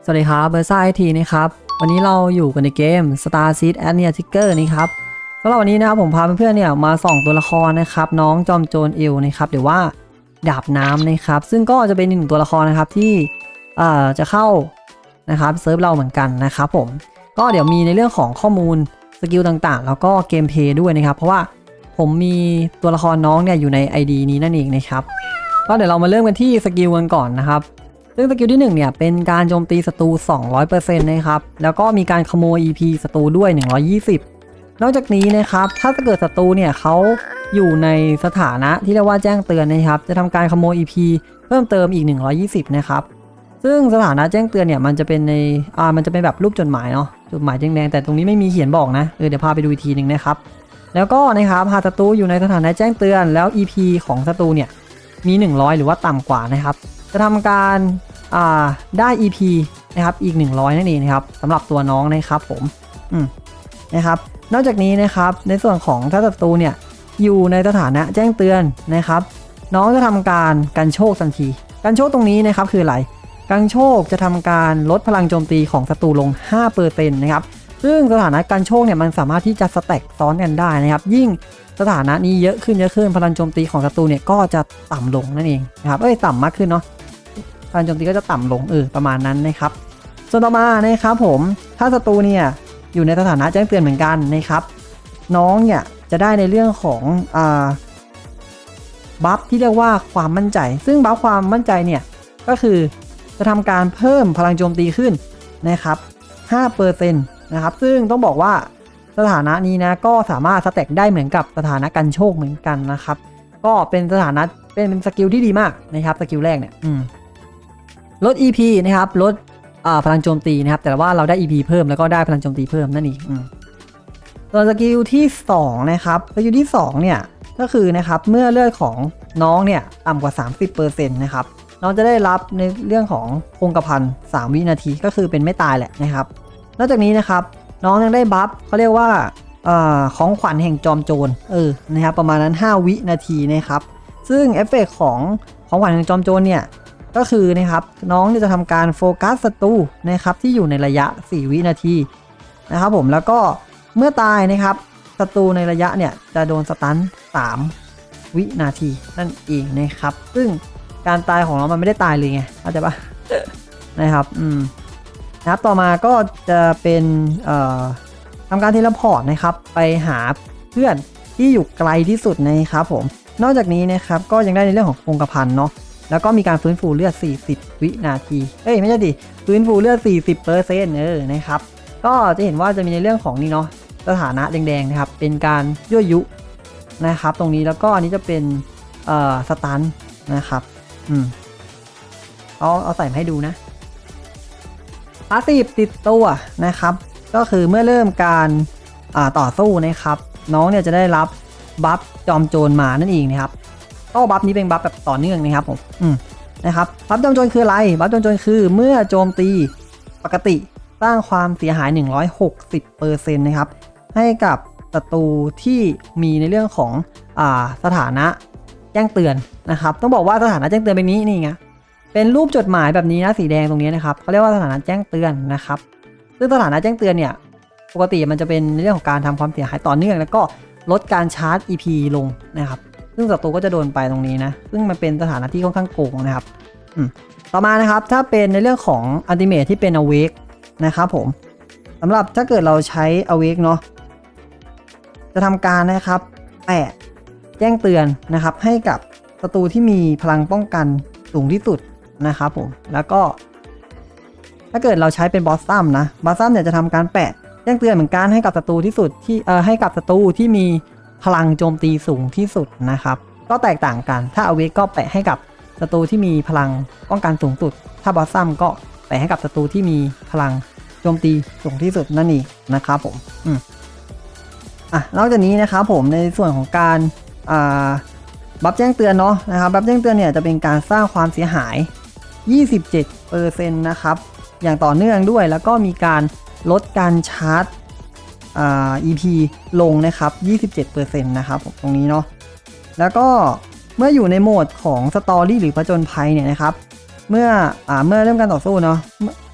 สวัสดีครับเบอร์ซ่าไอทีนะครับวันนี้เราอยู่กันในเกม Star Seed Ania Trigger นี่ครับสำหรับวันนี้นะครับผมพาเพื่อนๆเนี่ยมาส่องตัวละครนะครับน้องจอมโจรเอลนะครับหรือว่าดาบน้ำนะครับซึ่งก็จะเป็นหนึ่งตัวละครนะครับที่จะเข้านะครับเซิร์ฟเราเหมือนกันนะครับผมก็เดี๋ยวมีในเรื่องของข้อมูลสกิลต่างๆแล้วก็เกมเพลย์ด้วยนะครับเพราะว่าผมมีตัวละครน้องเนี่ยอยู่ใน ID นี้นั่นเองนะครับก็เดี๋ยวเรามาเริ่มกันที่สกิลกันก่อนนะครับซึ่งสกิลที่1เนี่ยเป็นการโจมตีศัตรู 200% นะครับแล้วก็มีการขโมย EP ศัตรูด้วย 120นอกจากนี้นะครับถ้าเกิดศัตรูเนี่ยเขาอยู่ในสถานะที่เรียกว่าแจ้งเตือนนะครับจะทำการขโมย EP เพิ่มเติมอีก 120นะครับซึ่งสถานะแจ้งเตือนเนี่ยมันจะเป็นในมันจะเป็นแบบรูปจดหมายเนาะจดหมายแดงๆแต่ตรงนี้ไม่มีเขียนบอกนะเดี๋ยวพาไปดูอีกทีหนึ่งนะครับแล้วก็นะครับหากศัตรูอยู่ในสถานะแจ้งเตือนแล้ว EP ของศัตรูเนี่ยมี100หรือว่าต่ำกว่านะครับจะทำการได้ EP นะครับอีก100นั่นเองนะครับสำหรับตัวน้องนะครับผมนะครับนอกจากนี้นะครับในส่วนของถ้าศัตรูเนี่ยอยู่ในสถานะแจ้งเตือนนะครับน้องจะทำการกันโชคทันทีกันโชคตรงนี้นะครับคืออะไรกันโชคจะทำการลดพลังโจมตีของศัตรูลง 5% นะครับซึ่งสถานะกันโชคเนี่ยมันสามารถที่จะสแต็กซ้อนกันได้นะครับยิ่งสถานะนี้เยอะขึ้นพลังโจมตีของศัตรูเนี่ยก็จะต่ำลงนั่นเองนะครับต่ำมากขึ้นเนาะพลังโจมตีก็จะต่ำลงประมาณนั้นนะครับส่วนต่อมานะครับผมถ้าศัตรูเนี่ยอยู่ในสถานะแจ้งเตือนเหมือนกันนะครับน้องเนี่ยจะได้ในเรื่องของบัฟที่เรียกว่าความมั่นใจซึ่งบัฟความมั่นใจเนี่ยก็คือจะทำการเพิ่มพลังโจมตีขึ้นนะครับ 5% นะครับซึ่งต้องบอกว่าสถานะนี้นะก็สามารถสแต็กได้เหมือนกับสถานะกันโชคเหมือนกันนะครับก็เป็นสถานะเป็นสกิลที่ดีมากนะครับสกิลแรกเนี่ยลด EP นะครับลดพลังโจมตีนะครับแต่ว่าเราได้ EP เพิ่มแล้วก็ได้พลังโจมตีเพิ่มนั่นเองส่วนสกิลที่2นะครับสกิลที่2เนี่ยก็คือนะครับเมื่อเลือดของน้องเนี่ยต่ำกว่า 30% นะครับน้องจะได้รับในเรื่องของคงกระพัน3วินาทีก็คือเป็นไม่ตายแหละนะครับนอกจากนี้นะครับน้องยังได้บัฟเขาเรียกว่าของขวัญแห่งจอมโจรนะครับประมาณนั้น5วินาทีนะครับซึ่งเอฟเฟกต์ของขวัญแห่งจอมโจรเนี่ยก็คือนะครับน้องจะทำการโฟกัสศัตรูนะครับที่อยู่ในระยะ4วินาทีนะครับผมแล้วก็เมื่อตายนะครับศัตรูในระยะเนี่ยจะโดนสตัน3วินาทีนั่นเองนะครับซึ่งการตายของเรามันไม่ได้ตายเลยไงเข้าใจปะ นะครับนะครับต่อมาก็จะเป็นทำการเทเลพอร์ตนะครับไปหาเพื่อนที่อยู่ไกลที่สุดนะครับผมนอกจากนี้นะครับก็ยังได้ในเรื่องของคงกระพันเนาะแล้วก็มีการฟื้นฟูเลือด40วินาทีไม่ใช่ดิฟื้นฟูเลือด 40% นะครับก็จะเห็นว่าจะมีในเรื่องของนี่เนาะสถานะแดงๆนะครับเป็นการยั่วยุนะครับตรงนี้แล้วก็อันนี้จะเป็นสตันนะครับเอาใส่มาให้ดูนะพาสซีฟติดตัวนะครับก็คือเมื่อเริ่มการต่อสู้นะครับน้องเนี่ยจะได้รับบัฟจอมโจรมานั่นเองนะครับก็บัฟนี้เป็นบัฟแบบต่อเนื่องนะครับผมนะครับบัฟจอมโจรคืออะไรบัฟจอมโจรคือเมื่อโจมตีปกติสร้างความเสียหาย 160% นะครับให้กับศัตรูที่มีในเรื่องของสถานะแจ้งเตือนนะครับต้องบอกว่าสถานะแจ้งเตือนเป็นนี้นี่ไงเป็นรูปจดหมายแบบนี้นะสีแดงตรงนี้นะครับเขาเรียกว่าสถานะแจ้งเตือนนะครับซึ่งสถานะแจ้งเตือนเนี่ยปกติมันจะเป็นในเรื่องของการทำความเสียหายต่อเนื่องแล้วก็ลดการชาร์จ EP ลงนะครับซึ่งศัตรูก็จะโดนไปตรงนี้นะซึ่งมันเป็นสถานะที่ค่อนข้างโกงนะครับต่อมานะครับถ้าเป็นในเรื่องของอัลติเมทที่เป็น Awake นะครับผมสำหรับถ้าเกิดเราใช้ Awake เนาะจะทำการนะครับแปะแจ้งเตือนนะครับให้กับศัตรูที่มีพลังป้องกันสูงที่สุดนะครับผมแล้วก็ถ้าเกิดเราใช้เป็นบอสซัมนะบอสซัมเนี่ยจะทำการแปะแจ้งเตือนเหมือนกันให้กับศัตรูที่สุดที่ให้กับศัตรูที่มีพลังโจมตีสูงที่สุดนะครับก็แตกต่างกันถ้าเอาเวกก็แปะให้กับศัตรูที่มีพลังป้องกันสูงสุดถ้าบอสซัมก็แปะให้กับศัตรูที่มีพลังโจมตีสูงที่สุดนั่นเองนะครับผมนอกจากนี้นะครับผมในส่วนของการบัฟแจ้งเตือนเนาะนะครับบัฟแจ้งเตือนเนี่ยจะเป็นการสร้างความเสียหาย 27% นะครับอย่างต่อเนื่องด้วยแล้วก็มีการลดการชาร์จEP ลงนะครับ 27% นะครับตรงนี้เนาะแล้วก็เมื่ออยู่ในโหมดของสตอรี่หรือผจญภัยเนี่ยนะครับเมื่อเริ่มการต่อสู้เนาะ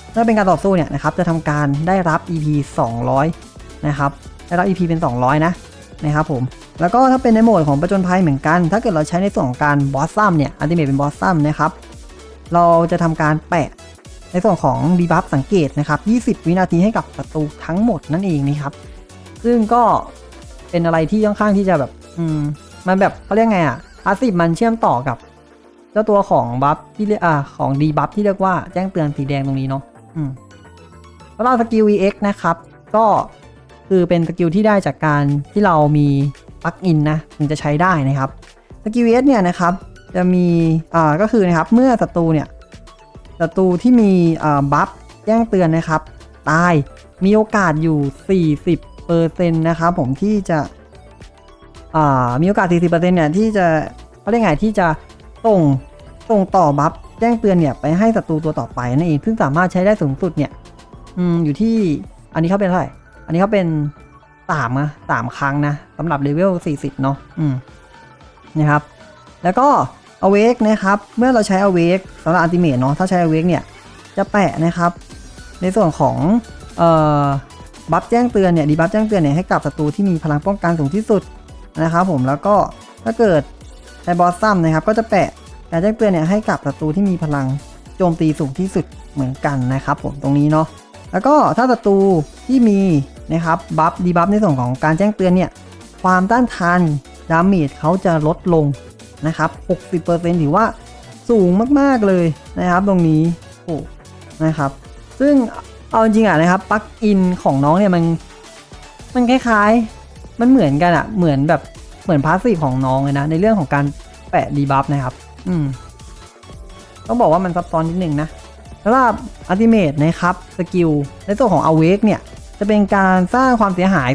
ถ้าเป็นการต่อสู้เนี่ยนะครับจะทำการได้รับ EP 200นะครับได้รับ EP เป็น200นะครับผมแล้วก็ถ้าเป็นในโหมดของประจนภัยเหมือนกันถ้าเกิดเราใช้ในส่วนของการบอสซัมเนี่ยอัลติเมทเป็นบอสซัมนะครับเราจะทำการแปะในส่วนของดีบัฟสังเกตนะครับ20วินาทีให้กับศัตรูทั้งหมดนั่นเองนะครับซึ่งก็เป็นอะไรที่ค่อนข้างที่จะแบบมันแบบเขาเรียกไงพาสซีฟมันเชื่อมต่อกับเจ้าตัวของบัฟที่เรียกของดีบัฟที่เรียกว่าแจ้งเตือนสีแดงตรงนี้เนาะแล้วเราสกิล EX นะครับก็คือเป็นสกิลที่ได้จากการที่เรามีปลั๊กอินนะถึงจะใช้ได้นะครับสกิล EX เนี่ยนะครับจะมีก็คือนะครับเมื่อศัตรูที่มีบัฟแจ้งเตือนนะครับตายมีโอกาสอยู่ 40% นะครับผมที่จะมีโอกาส 40% เนี่ยที่จะเขาเรียกไงที่จะส่งต่อบัฟแจ้งเตือนเนี่ยไปให้ศัตรูตัวต่อไปนั่นเองซึ่งสามารถใช้ได้สูงสุดเนี่ยอยู่ที่อันนี้เขาเป็นเท่าไหร่อันนี้เขาเป็น3ครั้งนะสำหรับเลเวล40เนาะนะครับแล้วก็ Awake นะครับเมื่อเราใช้ Awake สำหรับ Ultimate เนาะถ้าใช้ Awake เนี่ยจะแปะนะครับในส่วนของบัฟแจ้งเตือนเนี่ยดีบัฟแจ้งเตือนเนี่ยให้กับศัตรูที่มีพลังป้องกันสูงที่สุดนะครับผมแล้วก็ถ้าเกิดใช้บอสซัมนะครับก็จะแปะการแจ้งเตือนเนี่ยให้กับศัตรูที่มีพลังโจมตีสูงที่สุดเหมือนกันนะครับผมตรงนี้เนาะแล้วก็ถ้าศัตรูที่มีนะครับบัฟดีบัฟในส่วนของการแจ้งเตือนเนี่ยความต้านทานดาเมจเขาจะลดลงนะครับ 60% ถือว่าสูงมากๆเลยนะครับตรงนี้โอ้นะครับซึ่งเอาจริงนะครับปลั๊กอินของน้องเนี่ยมันคล้ายๆมันเหมือนกันเหมือนพาสซีฟของน้องเลยนะในเรื่องของการแปะดีบัฟนะครับต้องบอกว่ามันซับซ้อนนิดนึงนะสำหรับอัลติเมทนะครับสกิลในส่วนของ Awake เนี่ยจะเป็นการสร้างความเสียหาย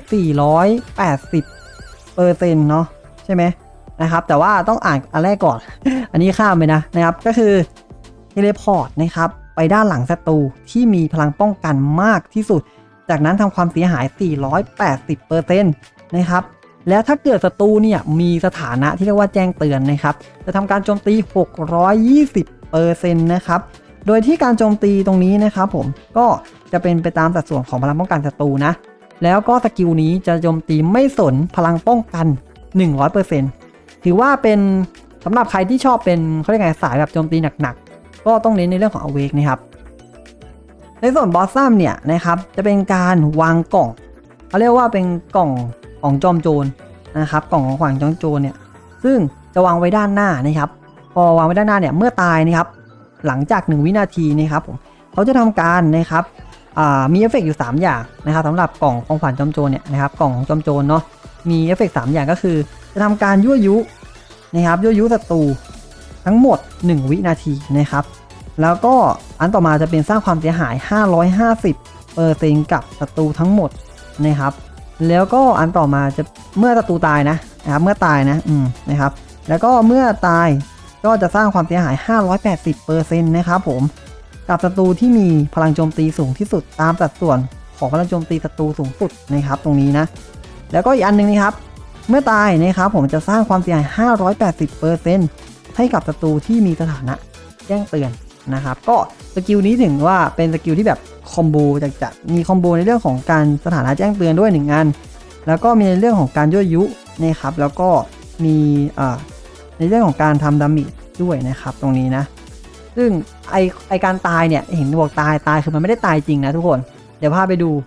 480% เนาะใช่ไหมนะครับแต่ว่าต้องอ่านอันแรกก่อน อันนี้ข้ามไปนะครับก็คือเทเลพอร์ตนะครับไปด้านหลังศัตรูที่มีพลังป้องกันมากที่สุดจากนั้นทำความเสียหาย 480% นะครับแล้วถ้าเกิดศัตรูเนี่ยมีสถานะที่เรียกว่าแจ้งเตือนนะครับจะทำการโจมตี 620% นะครับโดยที่การโจมตีตรงนี้นะครับผมก็จะเป็นไปตามสัดส่วนของพลังป้องกันศัตรูนะแล้วก็สกิลนี้จะโจมตีไม่สนพลังป้องกัน 100% ถือว่าเป็นสำหรับใครที่ชอบเป็นเขาเรียกไงสายแบบโจมตีหนักๆก็ต้องเน้นในเรื่องของ Awake นะครับในส่วนบอสซัมเนี่ยนะครับจะเป็นการวางกล่องเขาเรียกว่าเป็นกล่องของจอมโจรนะครับกล่องของขวัญจอมโจรเนี่ยซึ่งจะวางไว้ด้านหน้านะครับพอวางไว้ด้านหน้าเนี่ยเมื่อตายนะครับหลังจาก1วินาทีนะครับผมเขาจะทำการนะครับมีเอฟเฟกต์อยู่3อย่างนะครับสำหรับกล่องของขวัญจอมโจรเนี่ยนะครับกล่องของจอมโจรเนาะมีเอฟเฟกต์3อย่างก็คือจะทำการยั่วยุนะครับยั่วยุศัตรูทั้งหมด1วินาทีนะครับแล้วก็อันต่อมาจะเป็นสร้างความเสียหาย 550% กับศัตรูทั้งหมดนะครับแล้วก็อันต่อมาจะเมื่อศัตรูตายนะครับเมื่อตายนะครับแล้วก็เมื่อตายก็จะสร้างความเสียหาย 580% นะครับผมกับศัตรูที่มีพลังโจมตีสูงที่สุดตามสัดส่วนของพลังโจมตีศัตรูสูงสุดนะครับตรงนี้นะแล้วก็อีกอันนึงนะครับเมื่อตายนะครับผมจะสร้างความเสียหาย 580% ให้กับศัตรูที่มีสถานะแจ้งเตือนนะครับก็สกิลนี้ถึงว่าเป็นสกิลที่แบบคอมโบจะมีคอมโบในเรื่องของการสถานะแจ้งเตือนด้วย1อันแล้วก็มีในเรื่องของการยั่วยุนะครับแล้วก็มีในเรื่องของการทำดาเมจด้วยนะครับตรงนี้นะซึ่งไอการตายเนี่ยเห็นบอกตายคือมันไม่ได้ตายจริงนะทุกคนเดี๋ยวพาไปดู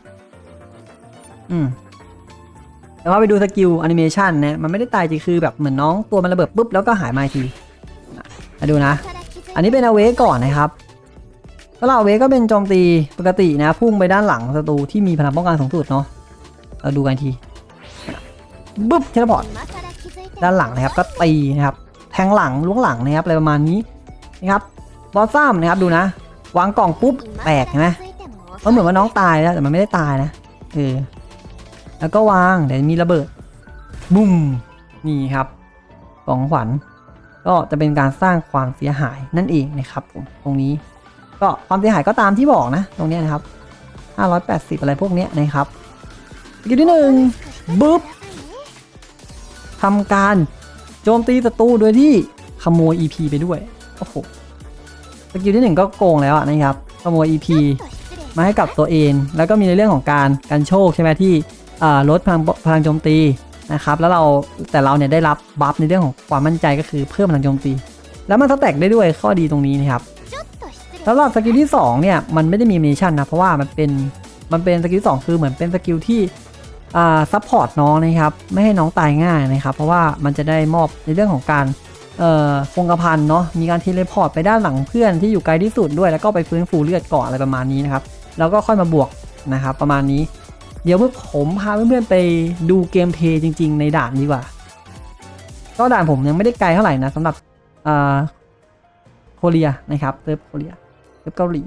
เดี๋ยวพาไปดูสกิลแอนิเมชันนะมันไม่ได้ตายจริงคือแบบเหมือนน้องตัวมันระเบิดปุ๊บแล้วก็หายมาทีมาดูนะอันนี้เป็นอเวกก่อนนะครับแล้วอเวกก็เป็นโจมตีปกตินะพุ่งไปด้านหลังศัตรูที่มีพลังป้องกันสูงสุดเนาะเราดูกันทีบึ๊บเทเลพอร์ตด้านหลังนะครับก็ตีนะครับแทงหลังล้วงหลังนะครับอะไรประมาณนี้นะครับบอสซัมนะครับดูนะวางกล่องปุ๊บแตกเห็นไหมเหมือนว่าน้องตายแล้วแต่มันไม่ได้ตายนะแล้วก็วางเดี๋ยวมีระเบิดบุ้มนี่ครับกล่องขวัญก็จะเป็นการสร้างความเสียหายนั่นเองนะครับผมตรงนี้ก็ความเสียหายก็ตามที่บอกนะตรงนี้นะครับ580อะไรพวกนี้นะครับสกิลที่1บึ๊บทำการโจมตีศัตรูโดยที่ขโมย EP ไปด้วยโอ้โหสกิลที่1ก็โกงแล้วนะครับขโมย EP มาให้กับตัวเองแล้วก็มีในเรื่องของการโชคใช่ไหมที่ลดพลังโจมตีนะครับแล้วเราเนี่ยได้รับบัฟในเรื่องของความมั่นใจก็คือเพิ่มพลังโจมตีแล้วมันสแต็กได้ด้วยข้อดีตรงนี้นะครับสำหรับสกิลที่2เนี่ยมันไม่ได้มีมิชชั่นนะเพราะว่ามันเป็นสกิลที่2คือเหมือนเป็นสกิลที่ซัพพอร์ตน้องนะครับไม่ให้น้องตายง่ายนะครับเพราะว่ามันจะได้มอบในเรื่องของการคงกระพันเนาะมีการเทเลพอร์ตไปด้านหลังเพื่อนที่อยู่ไกลที่สุดด้วยแล้วก็ไปฟื้นฟูเลือดก่อนอะไรประมาณนี้นะครับแล้วก็ค่อยมาบวกนะครับประมาณนี้เดี๋ยวผมพาเพื่อนๆไปดูเกมเพลย์จริงๆในด่านดีกว่าก็ด่านผมยังไม่ได้ไกลเท่าไหร่นะสำหรับโคเรียนะครับเซิร์ฟโคเรียเซิร์ฟเกาหลี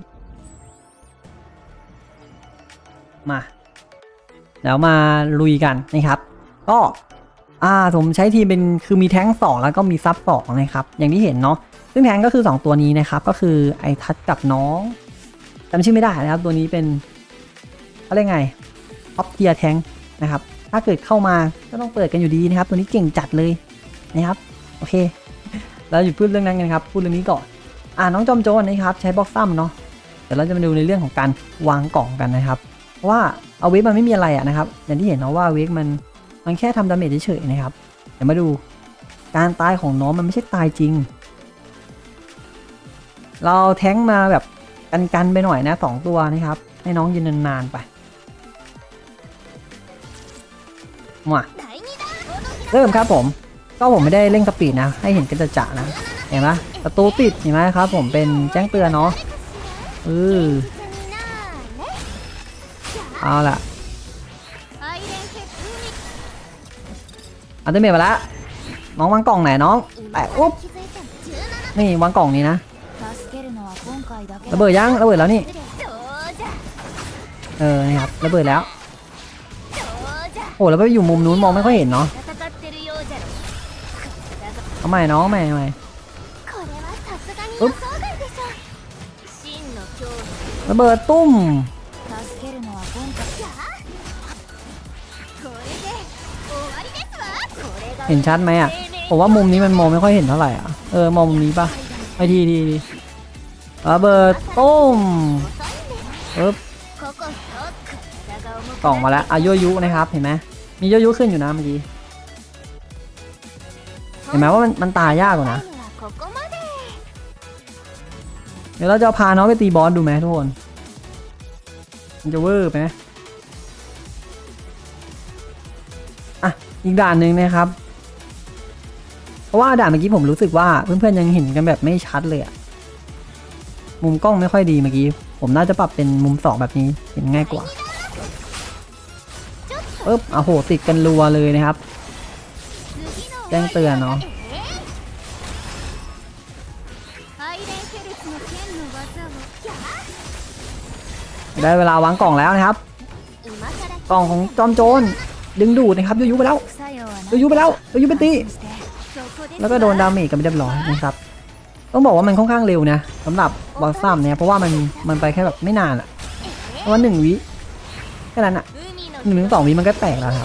มาแล้วมาลุยกันนะครับก็ผมใช้ทีมเป็นคือมีแท้ง2แล้วก็มีซับ2นะครับอย่างที่เห็นเนาะซึ่งแท้งก็คือ2ตัวนี้นะครับก็คือไอทัชกับน้องจำชื่อไม่ได้นะครับตัวนี้เป็นเขาเรียกไงท็อปเทียร์แท้งนะครับถ้าเกิดเข้ามาก็ต้องเปิดกันอยู่ดีนะครับตัวนี้เก่งจัดเลยนะครับโอเคแล้วหยุดพูดเรื่องนั้นกันครับพูดเรื่องนี้ก่อนน้องจอมโจรนะครับใช้บล็อกซัมเนาะเดี๋ยวเราจะมาดูในเรื่องของการวางกล่องกันนะครับเพราะว่าเอาเวกมันไม่มีอะไรนะครับอย่างที่เห็นเนาะว่าเวกมันแค่ทำดาเมจเฉยๆนะครับเดี๋ยวมาดูการตายของน้องมันไม่ใช่ตายจริงเราแท้งมาแบบกันไปหน่อยนะ2ตัวนะครับให้น้องยืนนานๆไปมาเริ่มครับผมก็ผมไม่ได้เร่งสปีดนะให้เห็นกันจะนะเห็นไหมประตูปิดเห็นไหมครับผมเป็นแจ้งเตือนเนาะเอาล่ะอันเดอร์เมทมาแล้วน้องวางกล่องไหนน้องแตะอุ๊บนี่วางกล่องนี้นะระเบิดยังระเบิดแล้วนี่นี่ครับระเบิดแล้วโอ้แล้วไปอยู่มุมนู้นมองไม่ค่อยเห็นเนาะเอาใหม่น้องใหม่อุ๊บระเบิดตุ้มเห็นชัดไหมอ่ะผมว่ามุมนี้มันมองไม่ค่อยเห็นเท่าไหร่อ่ะมองมุมนี้ปะไปทีระเบิดตุ้มปึ๊บกล่องมาแล้วยั่วยุนะครับเห็นไหมมียั่วยุขึ้นอยู่นะเมื่อกี้เห็นไหมว่ามันตายยากกว่านะเดี๋ยวเราจะพาน้องไปตีบอสดูไหมทุกคนมันจะเวอร์ไปไหมอีกด่านหนึ่งนะครับเพราะว่าด่านเมื่อกี้ผมรู้สึกว่าเพื่อนๆยังเห็นกันแบบไม่ชัดเลยอะมุมกล้องไม่ค่อยดีเมื่อกี้ผมน่าจะปรับเป็นมุม2แบบนี้เห็นง่ายกว่าปึ๊บโหติดกันรัวเลยนะครับแจ้งเตือนเนาะได้เวลาวางกล่องแล้วนะครับกล่องของจอมโจรดึงดูดนะครับยุบไปแล้วยุบไปตีแล้วก็โดนดาเมจกันไปเรียบร้อยนะครับต้องบอกว่ามันค่อนข้างเร็วนะสำหรับบอสซัมเนี่ยเพราะว่ามันไปแค่แบบไม่นานอะเพราะว่า1 วิแค่นั้นอะ1-2 วิมันก็แตกแล้วครับ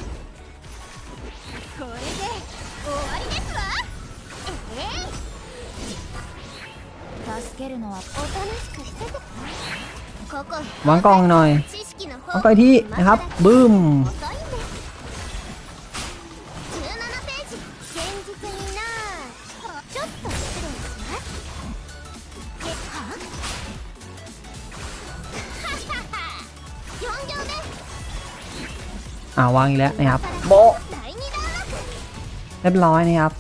วางกล่องหน่อยวางกล่องที่นะครับบึ้มวางอีกแล้วนะครับโบเรียบร้อยนะครับ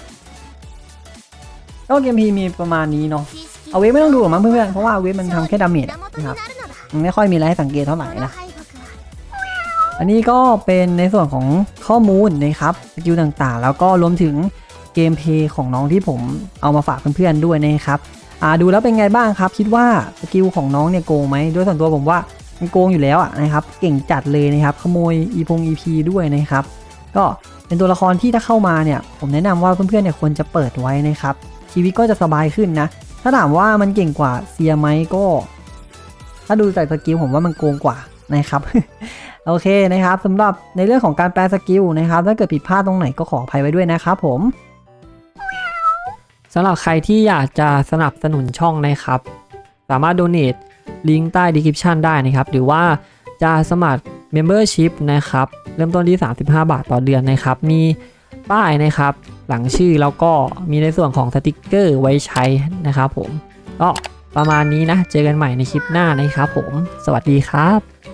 ก็เกมพีมีประมาณนี้เนาะเอาเวฟไม่ต้องดูหรอกมั้งเพื่อนๆเพราะว่าเวฟมันทำแค่ดาเมจนะครับมันไม่ค่อยมีอะไรให้สังเกตเท่าไหร่นะอันนี้ก็เป็นในส่วนของข้อมูลนะครับสกิลต่างๆแล้วก็รวมถึงเกมเพลย์ของน้องที่ผมเอามาฝากเพื่อนๆด้วยนะครับดูแล้วเป็นไงบ้างครับคิดว่าสกิลของน้องเนี่ยโกงไหมด้วยส่วนตัวผมว่ามันโกงอยู่แล้วนะครับเก่งจัดเลยนะครับขโมยEP ด้วยนะครับก็เป็นตัวละครที่ถ้าเข้ามาเนี่ยผมแนะนำว่าเพื่อนๆเนี่ยควรจะเปิดไว้นะครับชีวิตก็จะสบายขึ้นนะถ้าถามว่ามันเก่งกว่าเซียไหมก็ถ้าดูจากสกิลผมว่ามันโกงกว่านะครับ โอเคนะครับสำหรับในเรื่องของการแปลสกิลนะครับถ้าเกิดผิดพลาดตรงไหนก็ขออภัยไว้ด้วยนะครับผมสำหรับใครที่อยากจะสนับสนุนช่องนะครับสามารถโดเนทลิงก์ใต้ description ได้นะครับหรือว่าจะสมัคร membership นะครับเริ่มต้นที่35 บาทต่อเดือนนะครับมีป้ายนะครับหลังชื่อแล้วก็มีในส่วนของสติกเกอร์ไว้ใช้นะครับผมก็ประมาณนี้นะเจอกันใหม่ในคลิปหน้านะครับผมสวัสดีครับ